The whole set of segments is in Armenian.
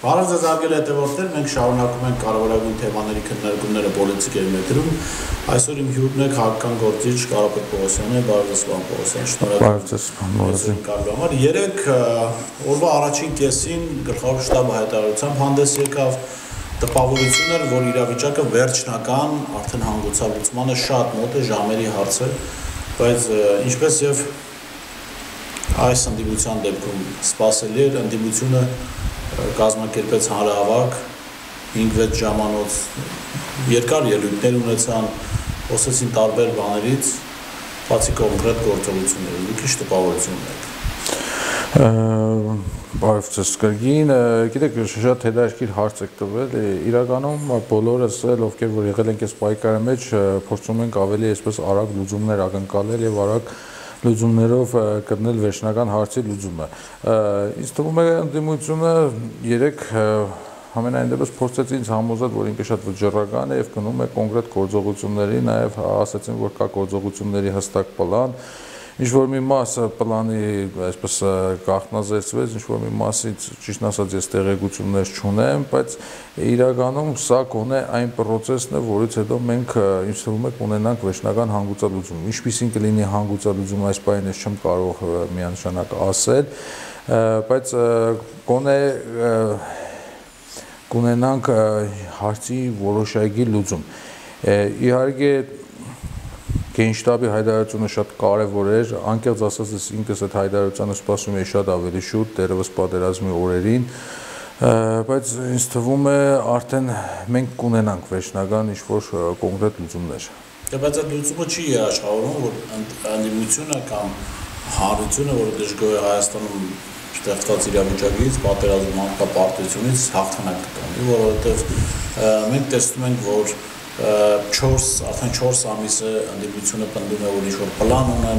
Բարև ձեզ արգել հետևորդներ, մենք շարունակում ենք կարևորագույն թեմաների քննարկումները պոլիտիկայի մետրում։ Այսօր իմ հյուրն է քաղաքական գործիչ Կարապետ Պողոսյանը, բարև ձեզ պարոն Պողոսյան, շնորհակալ եմ։ Երեք օրվա առաջին կեսին գլխավոր շտաբը հայտարարությամբ հանդես եկավ, տպավորություն էր, որ իրավիճակը վերջնական, արդեն հանգուցալուծմանը շատ մոտ է, ժամերի հարց է, բայց ինչպես եւ այս ընդդիմության դեպքում սպասելի էր, ընդդիմությունը կազմակերպեց հանրահավաք 5-6 ժամանոց երկար ելույթներ ունեցան, խոսեցին տարբեր բաներից, բացի կոնկրետ գործողություններից, դուք ինչ տպավորություն ունեք։ Բարև ձեզ կրկին, գիտեք, շատ հետաքրքիր հարց եք տվել, իրականում բոլորս ովքեր որ եղել ենք այս պայքարի մեջ, փորձում ենք ավելի այսպես արագ լուծումներ ակնկալել եւ արագ լուծումներով գտնել վերջնական հարցի լուծումը։ Ինձ թվում է ընդդիմությունը երեք համենայն դեպս փորձեց ինձ համոզել, որ ինքը շատ վճռական է եւ գնում է կոնկրետ գործողությունների, նաեւ ասացին, որ կա գործողությունների հստակ պլան, ինչ որ մի մասը պլանի այսպես կախնազերծվեց, ինչ որ մի մասից ճիշտ ասած ես տեղեկություններ չունեմ, բայց իրականում սա կոնե այն process-ն է, որից հետո մենք ինչ թվում է կունենանք վերջնական հանգուցալուծում։ Ինչպիսին կլինի հանգուցալուծումը այս պահին ես չեմ կարող միանշանակ ասել, բայց կոնե կունենանք հարցի որոշակի լուծում։ Իհարկե Գենշտաբի հայտարարությունը շատ կարևոր էր, անկեղծ ասած ես ինքս այդ հայտարարությանը սպասում էի շատ ավելի շուտ, դեռևս պատերազմի օրերին, բայց ինձ թվում է արդեն մենք կունենանք վերջնական ինչ-որ կոնկրետ լուծումներ։ Բայց այդ լուծումը չի երաշխավորում, որ ընդդիմությունը կամ հանրությունը, որը դժգոհ է Հայաստանում ստեղծված իրավիճակից, պատերազմի մանկապարտությունից հաղթանակ կտանի, որովհետև մենք տեսնում ենք, որ արդեն 4 ամիս է ընդդիմությունը պնդում է, որ ինչ-որ պլան ունեն,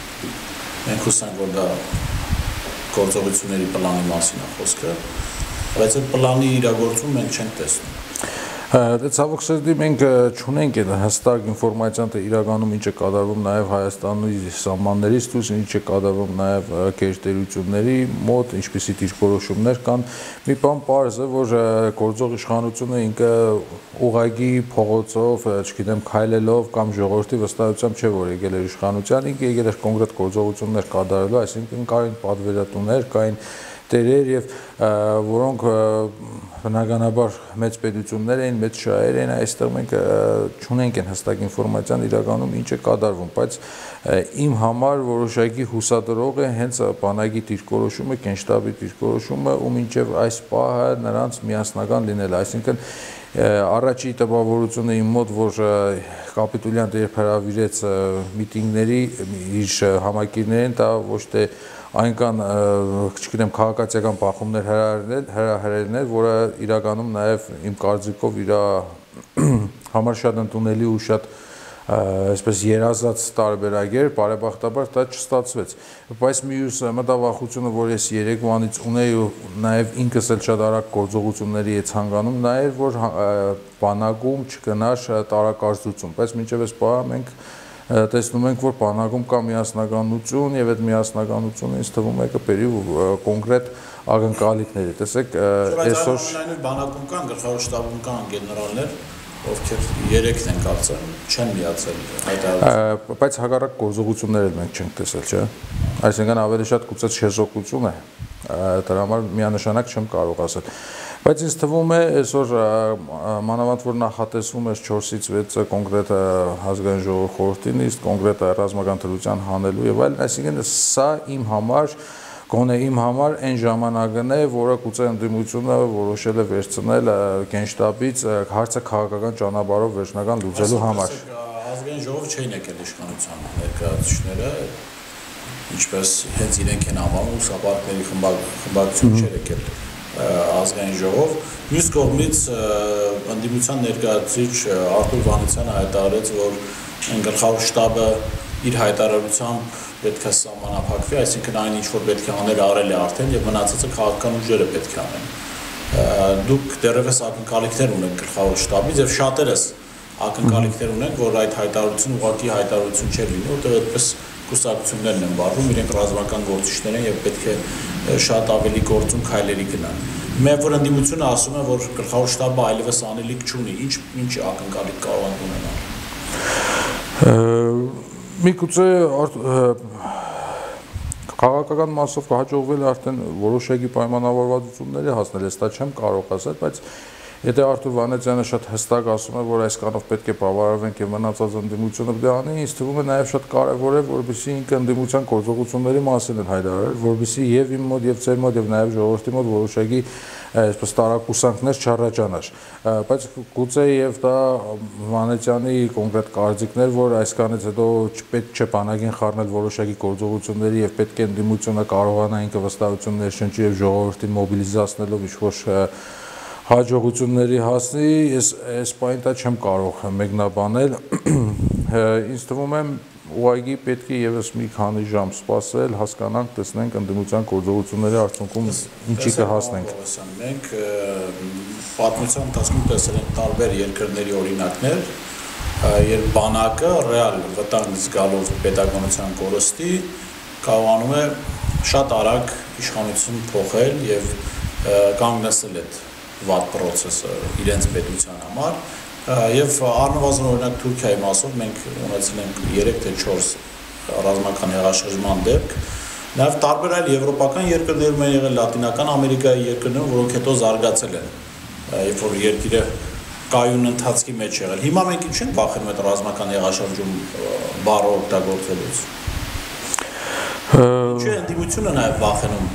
մենք հուսանք, որ դա գործողությունների պլանի մասին է խոսքը, բայց այդ պլանի իրագործում մենք չենք տեսնում։ Դե ցավոք սրտի մենք չունենք այդ հստակ ինֆորմացիան, թե իրականում ինչ է կատարվում նաև Հայաստանի սահմաններից դուրս, ինչ է կատարվում նաև գերտերությունների մոտ, ինչպիսի դիրքորոշումներ կան։ Մի բան պարզ է, որ գործող իշխանությունը ինքը ուղղակի փողոցով, չգիտեմ, քայլելով կամ ժողովրդի վստահությամբ չէ, որ եկել էր իշխանության, ինքը եկել էր կոնկրետ գործողություններ կատարելու, այսինքն կային պատվերատուներ, կային տերեր եւ որոնք բնականաբար մեծ պետություններ էին, մեծ շահեր էին, այստեղ մենք չունենք այն հստակ ինֆորմացիան իրականում ինչ է կատարվում, բայց իմ համար որոշակի հուսադրող է հենց բանակի դիրքորոշումը, Գենշտաբի դիրքորոշումը, ու մինչև այս պահը նրանց միասնական լինելը, այսինքն առաջի տպավորությունը իմ մոտ, որ կապիտուլյանտը երբ հրավիրեց միտինգների իր համակիրներին, դա ոչ թե այնքան, չգիտեմ, քաղաքացիական բախումներ հրահրելներ, որը իրականում նաև իմ կարծիքով իր համար շատ ընդունելի ու շատ այսպես երազած տարբերակ էր, բարեբախտաբար դա չստացվեց։ Բայց մյուս մտավախությունը, որ ես երեկվանից ունեի ու նաև ինքս էլ շատ արագ գործողությունների է ցանկանում, նա էր, որ բանակում չկնար տարակարծություն, բայց մինչև այս պահը մենք տեսնում ենք, որ բանակում կա միասնականություն եւ այդ միասնականությունը ինձ թվում է կբերի կոնկրետ ակնկալիքների։ Տեսեք, այսօր բանակում կան, գլխավոր շտաբում կան գեներալներ, ովքեր երեքն են կարծեմ, չեն միացել հայտարարություն։ Բայց հակառակ գործողություններ էլ մենք չենք տեսել, չէ՞։ Այսինքն ավելի շատ գուցե շեզոկություն է, դրա համար միանշանակ չեմ կարող ասել։ Բայց ինձ թվում է այսօր մանավանդ որ նախատեսվում է 4-ից 6 կոնկրետ ազգային ժողովի խորհրդին, իսկ կոնկրետ ռազմական դրության հանելու եւ այլն, այսինքն սա իմ համար, գոնե իմ համար այն ժամանակն է, որը գուցե ընդդիմությունը որոշել է վերցնել Գենշտաբից հարցը քաղաքական ճանապարհով վերջնական լուծելու համար։ Ազգային ժողով չէին եկել իշխանության ներկայացուցիչները, ինչպես հենց իրենք են համարում, սապարտների խմբակցություն չէր եկել ազգային ժողով։ Մյուս կողմից ընդդիմության ներկայացուցիչ Արտուր Վանեցյանը հայտարարեց, որ գլխավոր շտաբը իր հայտարարությամբ պետք է սահմանափակվի, այսինքն այն ինչ որ պետք է անել արել է արդեն եւ մնացածը քաղաքական ուժերը պետք է անեն։ Դուք դեռևս ակնկալիքներ ունեք գլխավոր շտաբից եւ շատերս ակնկալիքներ ունեն, որ այդ հայտարարությունը ուղղակի հայտարարություն չէ լինի, որտեղ այդպես կուսակցություններն են վարվում, իրենք ռազմական գործիչներ են եւ պետք է շատ ավելի գործուն քայլերի գնան։ Մեր որ ընդդիմությունը ասում է, որ գլխավոր շտաբը այլևս անելիք չունի, ինչ ակնկալիք կարող են ունենալ։ Միգուցե քաղաքական մասով կհաջողվել արդեն որոշակի պայմանավորվածությունների հասնել, ես դա չեմ կարող ասել, բայց եթե Արթուր Վանեցյանը շատ հստակ ասում է, որ այսքանով պետք է բավարարվենք եւ մնացած ընդդիմությունը պետք է անի, ինձ թվում է նաեւ շատ կարեւոր է, որովհետեւ ինքը ընդդիմության գործողությունների մասին է հայտարարել, որովհետեւ եւ իմ մոտ եւ ձեր մոտ եւ նաեւ ժողովրդի մոտ որոշակի այսպես տարակուսանքներ չառաջանար, բայց գուցե եւ դա Վանեցյանի կոնկրետ կարծիքներ, որ այսքանից հետո չպետք չէ բանակին խառնել որոշակի գործողությունների եւ պետք է ընդդիմությունը կարողանա ինքը վստահություն ներշնչի եւ ժողովրդին մոբիլիզացնելով ինչ-որ հաջողությունների հասնի, ես պայն դա չեմ կարող մեկնաբանել, ինձ թվում է ուղղակի պետք է եւս մի քանի ժամ սպասել, հասկանանք, տեսնենք ընդդիմության գործողությունների արդյունքում ինչի կհասնենք։ Մենք պատմության ընթացքում տեսել ենք տարբեր երկրների օրինակներ, երբ բանակը ռեալ վտանգ զգալով պետականության կորստի կարողանում է շատ արագ իշխանություն փոխել եւ կանգնեցնել այդ վատ process-ը իրենց պետության համար եւ առնվազն օրինակ Թուրքիայի մասով մենք ունեցել ենք 3 թե 4 ռազմական հեղաշրջման դեպք նաեւ տարբեր այլ եվրոպական երկրներում են եղել Լատինական Ամերիկայի երկրներում որոնք հետո զարգացել են երբ որ երկիրը կայուն ընթացքի մեջ եղել հիմա մենք ինչ ենք վախենում այդ ռազմական հեղաշրջում բառը օգտագործելուց Չէ ընդդիմությունը նաեւ վախենում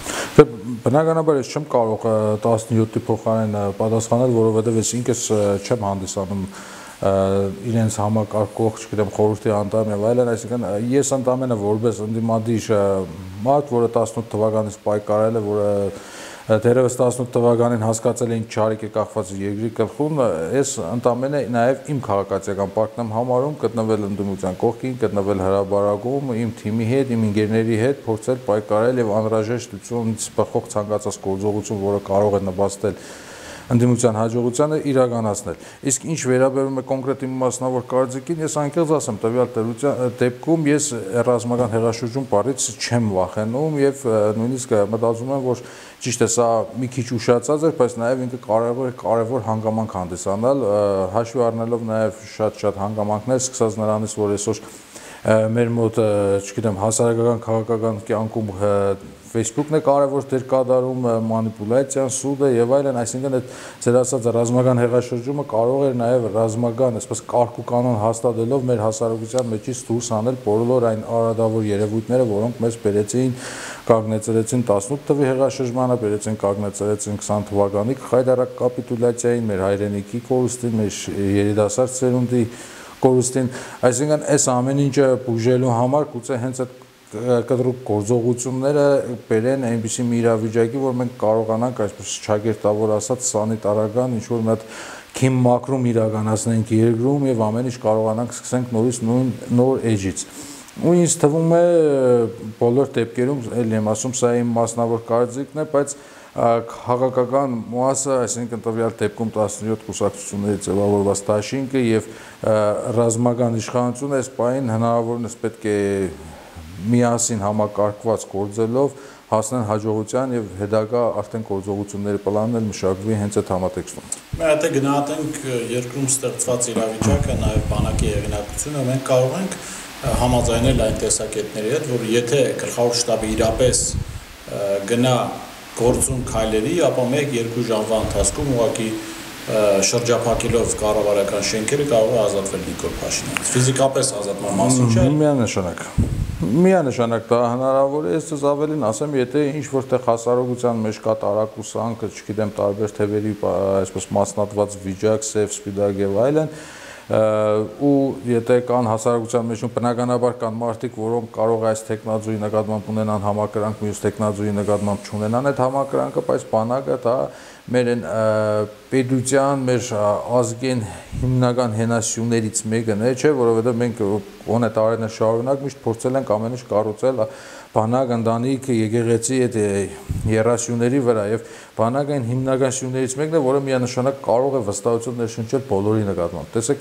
Բնականաբար ես չեմ կարող 17-ի փոխարեն պատասխանել, որովհետև ես ինքս չեմ հանդիսանում իրենց համակարգող, չգիտեմ, խորհրդի անդամ եւ այլն, այսինքն ես ընդամենը որպես ընդդիմադիր մարդ, որը 18 թվականից պայքարել է, որը դերևս 18 թվականին հասկացել էին չարիք է կախված երկրի գլխում, ես ընդամենը նաև իմ քաղաքացիական պարտքն եմ համարում գտնվել ընդդիմության կողքին, գտնվել հրաբարակում, իմ թիմի հետ, իմ ընկերների հետ, փորձել պայքարել եւ անհրաժեշտությունից բխող ցանկացած գործողություն, որը կարող է նպաստել ընդդիմության հաջողությանը իրականացնել։ Իսկ ինչ վերաբերում է կոնկրետ իմ մասնավոր կարծիքին, ես անկեղծ ասեմ, տվյալ դեպքում ես ռազմական հեղաշրջում բառից չեմ վախենում եւ նույնիսկ մտածում եմ, որ ճիշտ է սա մի քիչ ուշացած է, բայց նաեւ ինքը կարևոր հանգամանք հանդիսանալ, հաշվի առնելով նաեւ շատ հանգամանքներ, սկսած նրանից, որ այսօր մեր մոտ, չգիտեմ, հասարակական քաղաքական կյանքում Facebook-ն է կարևոր դեր կատարում, մանիպուլյացիան, սուդը եւ այլն, այսինքն այդ ձեր ասած ռազմական հեղաշրջումը կարող էր նաեւ ռազմական, այսպես կարգ ու կանոն հաստատելով մեր հասարակության մեջից դուրս հանել բոլոր այն արադավոր երևույթները, որոնք մեզ բերեցին, կանգնեցրեցին 18 թվականի հեղաշրջմանը, բերեցին կանգնեցրեցին 20 թվականի խայտարակ կապիտուլյացիային, մեր հայրենիքի կորուստին, մեր երիտասարդ սերունդի կորուստին, այսինքն այս ամեն ինչը բուժելու համար գուցե հենց այդ կտրուկ գործողությունները բերեն այնպիսի մի իրավիճակի, որ մենք կարողանանք այսպես ճակերտավոր ասած սանիտարական ինչ-որ մի հատ քիմ մակրում իրականացնենք երկրում եւ ամեն ինչ կարողանանք սկսենք նորից նոր էջից։ Ու ինձ թվում է բոլոր դեպքերում, ելի եմ ասում, սա իմ մասնավոր կարծիքն է, բայց քաղաքական մասը, այսինքն տվյալ դեպքում 17 կուսակցությունների ձևավորված դաշինքը եւ ռազմական իշխանությունը այս պահին հնարավորինս պետք է միասին համակարգված գործելով հասնեն հաջողության եւ հետագա արդեն գործողությունների պլանն էլ մշակվի հենց այդ համատեքստում։ Մենք եթե գնահատենք երկրում ստեղծված իրավիճակը, նաեւ բանակի հեղինակությունը, մենք կարող ենք համաձայնել այն տեսակետների հետ, որ եթե գլխավոր շտաբը իրապես գնա գործուն քայլերի, ապա 1-2 ժամվա ընթացքում ուղղակի շրջափակելով կառավարական շենքերը կարող է ազատվել Նիկոլ Փաշինյանից։ Ֆիզիկապես ազատման մասին չէ։ Միանշանակ դա հնարավոր է, ես դες ավելին ասեմ, եթե ինչ-որտեղ հասարակության մեջ կա տարակուսանք, չգիտեմ, տարբեր թևերի այսպես մասնատված վիճակ, սև, սպիտակ եւ այլն, ու եթե կան հասարակության մեջ բնականաբար կան մարդիկ, որոնք կարող է այս տեխնոլոգիայի նկատմամբ ունենան համակրանք, մյուս տեխնոլոգիայի նկատմամբ չունենան այդ համակրանքը, բայց բանակը դա մեր պետության, մեր ազգային հիմնական հենասյուներից մեկն է, չէ, որովհետև մենք ոնե տարիներ շարունակ միշտ փորձել ենք ամեն ինչ կառուցել բանակ, ընտանիք, եկեղեցի այդ երասյուների վրա եւ բանակային հիմնական սյուներից մեկն է, որը միանշանակ կարող է վստահություն ներշնչել բոլորի նկատմամբ։ Տեսեք,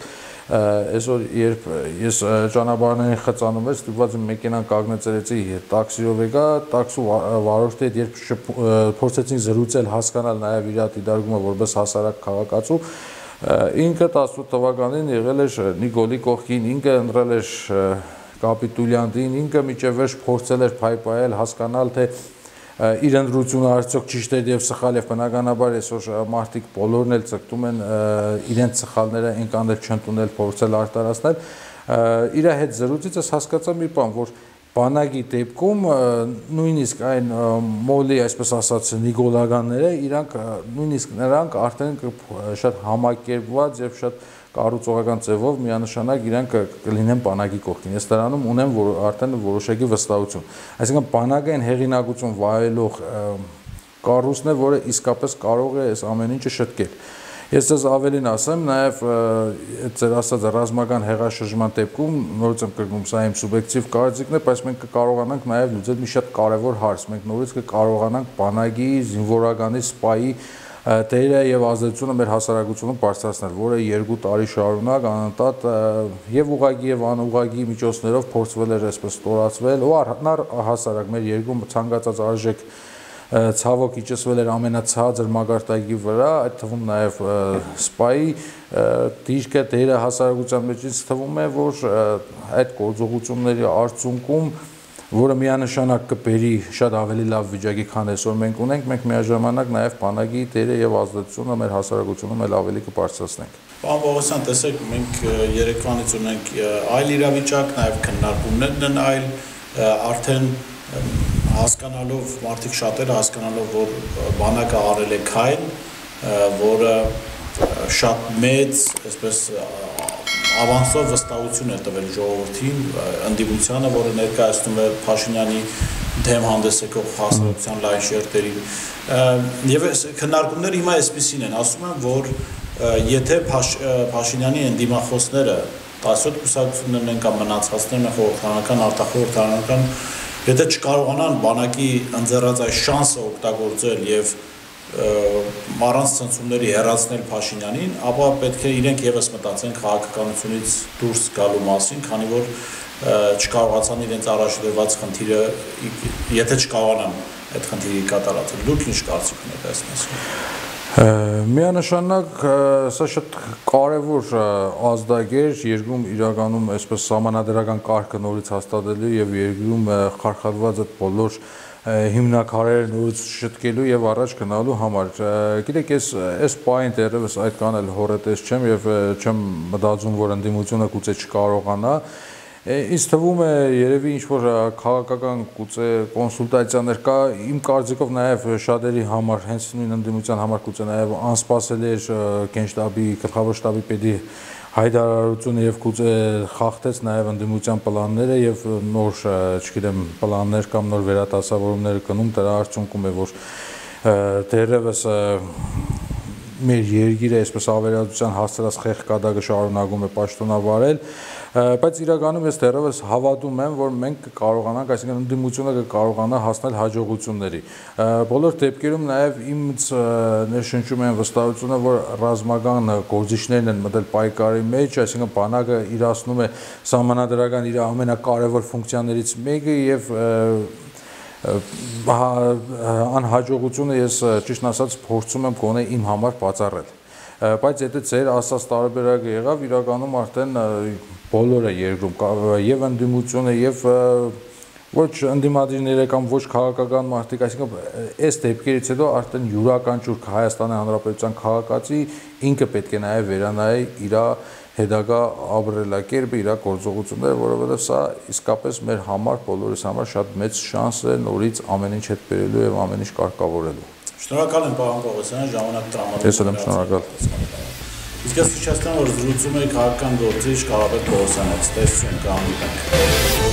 Այսօր երբ ես ճանապարհներին խծանում եմ, ստիպված եմ մեքենան կանգնեցրեցի, տաքսիով եկա, տաքսու վարորդի հետ երբ փորձեցինք զրուցել, հասկանալ նաև իր դիտարկումը որպես հասարակ քաղաքացու, ինքը 18 թվականին եղել էր Նիկոլի կողքին, ինքը ընտրել էր կապիտուլյանտին, ինքը միջև վերջ փորձել էր փայփայել, հասկանալ թե իր ընտրությունը արդյոք ճիշտ է եւ սխալ է, բնականաբար այսօր մարդիկ բոլորն էլ ցկտում են իրենց սխալները այնքան էլ չընդունել, փորձել արտարացնել, իր հետ զրուցից ես հասկացա մի բան, որ բանակի դեպքում նույնիսկ այն մոլի, այսպես ասած, նիկոլականները, իրանք նույնիսկ նրանք արդեն շատ համակերպված եւ շատ կառուցողական ձևով միանշանակ իրանք կլինեն բանակի կողքին։ Ես դրանում ունեմ արդեն որոշակի վստահություն։ Այսինքն բանակային հեղինակություն վայելող կառույցն է, որը իսկապես կարող է այս ամեն ինչը շտկել։ Ես ձեզ ավելին ասեմ, նաև ձեր ասած ռազմական հեղաշրջման դեպքում նորից եմ կրկնում, սա իմ սուբյեկտիվ կարծիքն է, բայց մենք կկարողանանք նաև լուծել մի շատ կարևոր հարց։ Մենք նորից կկարողանանք բանակի, զինվորականի, սպայի դերը եւ ազդեցությունը մեր հասարակությունում բարձրացնել, որը 2 տարի շարունակ անընդհատ եւ ուղղակի եւ անուղղակի միջոցներով փորձվել էր այսպես ստորացվել, ու առհասարակ մեր երկրում ցանկացած արժեք ցավոք իջեցվել էր ամենացածր մակարդակի վրա, այդ թվում նաև սպայի դիրքը դերը հասարակության մեջ թվում է, որ այդ գործողությունների արդյունքում, որը միանշանակ կբերի շատ ավելի լավ վիճակի, քան այսօր մենք ունենք, մենք միաժամանակ նաև բանակի դերը եւ ազդեցությունը մեր հասարակությունում էլ ավելի կբարձրացնենք։ Պարոն Պողոսյան, տեսեք, մենք երեկվանից ունենք այլ իրավիճակ, նաև քննարկումներն են այլ, արդեն հասկանալով, մարդիկ շատերը հասկանալով, որ բանակը արել է քայլ, որը շատ մեծ, այսպես ավանսով վստահություն է տվել ժողովրդին, ընդդիմությանը, որը ներկայացնում է Փաշինյանի դեմ հանդես եկող հասարակության լայն շերտերին։ Եվ քննարկումները հիմա այսպիսին են, ասում են, որ եթե Փաշինյանի ընդդիմախոսները 17 կուսակցություններն են կամ մնացածներն են խորհրդարանական, արտախորհրդարանական, եթե չկարողանան բանակի ընձեռած այս շանսը օգտագործել եւ առանց ցնցումների հեռացնել Փաշինյանին, ապա պետք է իրենք եւս մտածեն քաղաքականությունից դուրս գալու մասին, քանի որ չկարողացան իրենց առաջադրված խնդիրը, եթե չկարողանան այդ խնդիրը կատարել։ Դուք ինչ կարծիք ունեք այս մասին։ Միանշանակ սա շատ կարևոր ազդագեր երկրում իրականում այսպես սահմանադրական կարգը նորից հաստատելու եւ երկրում խարխալված այդ բոլոր հիմնակարերը նորից շտկելու եւ առաջ գնալու համար։ Գիտեք, այս պահին դեռևս այդքան էլ հորետես չեմ եւ չեմ մտածում, որ ընդդիմությունը գուցե չկարողանա։ Ինձ թվում է երևի ինչ-որ քաղաքական գուցե կոնսուլտացիաներ կա, իմ կարծիքով նաև շատերի համար, հենց նույն ընդդիմության համար գուցե նաև անսպասելի էր գենշտաբի, գլխավոր շտաբի պետի հայտարարությունը եւ գուցե խախտեց նաև ընդդիմության պլանները եւ նոր, չգիտեմ, պլաններ կամ նոր վերադասավորումներ կնում, դրա արդյունքում է, որ դեռևս մեր երկիրը այսպես ավերածության հասցրած խեղճ կատակը շարունակում է պաշտոնավարել, բայց իրականում ես դեռևս հավատում եմ, որ մենք կկարողանանք, այսինքն ընդդիմությունը կկարողանա հասնել հաջողությունների։ Բոլոր դեպքերում նաև ինձ ներշնչում է վստահությունը, որ ռազմական գործիչներն են մտել պայքարի մեջ, այսինքն բանակը իրացնում է սահմանադրական իր ամենակարևոր ֆունկցիաներից մեկը եւ անհաջողությունը ես ճիշտ ասած փորձում եմ գոնե իմ համար բացառել, բայց եթե ձեր ասած տարբերակը եղավ, իրականում արդեն բոլորը երկրում եւ ընդդիմությունը եւ ոչ ընդդիմադիրները կամ ոչ քաղաքական մարդիկ, այսինքն այս դեպքերից հետո արդեն յուրաքանչյուր Հայաստանի Հանրապետության քաղաքացի ինքը պետք է նաեւ վերանայի իր հետագա ապրելակերպը, իր գործողությունները, որովհետև սա իսկապես մեր համար, բոլորիս համար շատ մեծ շանս է նորից ամեն ինչ հետ բերելու եւ ամեն ինչ կարգավորելու։ Շնորհակալ եմ, պարոն Պողոսյան, ժամանակ տրամադրելու համար։ Ես եմ շնորհակալ։ Իսկ ես հիշեցնում եմ, որ զրուցում էի քաղաքական գործիչ Կարապետ Պողոսյանի հետ, տեսություն կհանդիպենք։